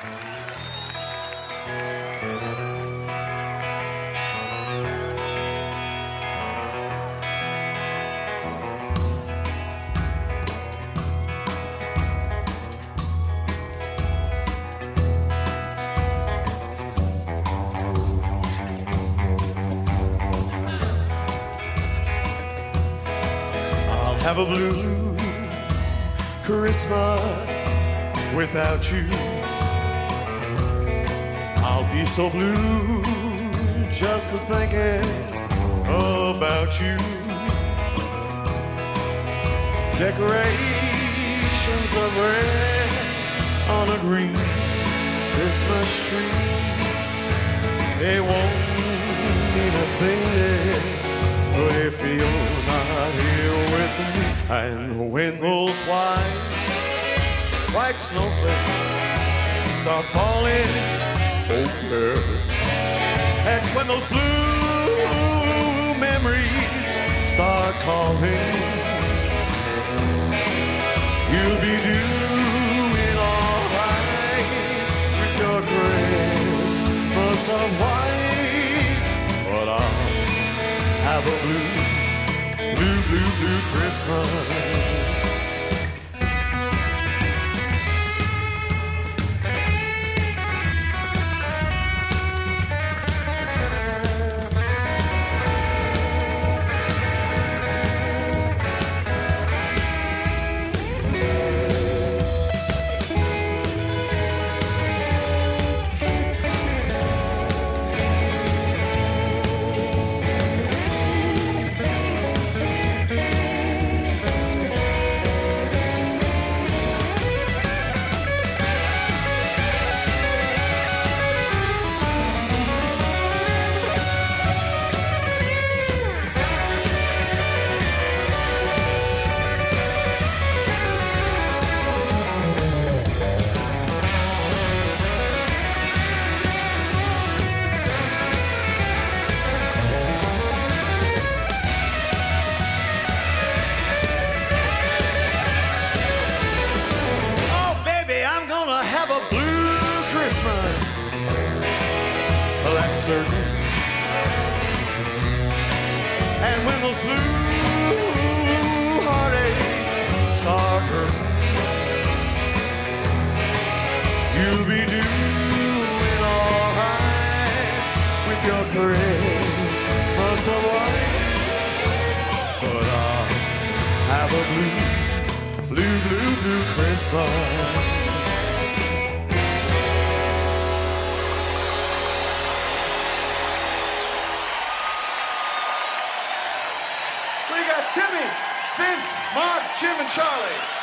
Have a blue Christmas without you. I'll be so blue just for thinking about you. Decorations of red on a green Christmas tree. They won't mean a thing if you're not here with me. And when those white snowflakes start falling over, that's when those blue memories start calling. You'll be doing all right with your Christmas of white, but I'll have a blue Christmas. That's certain. And when those blue heartaches start hurting, you'll be doing all right with your Christmas of white. But I'll have a blue Christmas. We got Timmy, Vince, Mark, Jim, and Charlie.